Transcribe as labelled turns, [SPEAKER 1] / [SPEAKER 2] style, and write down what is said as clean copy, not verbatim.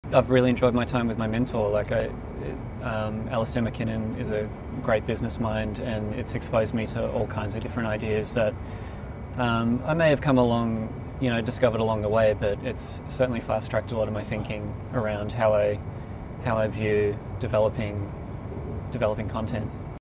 [SPEAKER 1] I've really enjoyed my time with my mentor. Alistair McKinnon is a great business mind, and it's exposed me to all kinds of different ideas that I may have come along, discovered along the way, but it's certainly fast-tracked a lot of my thinking around how I view developing content.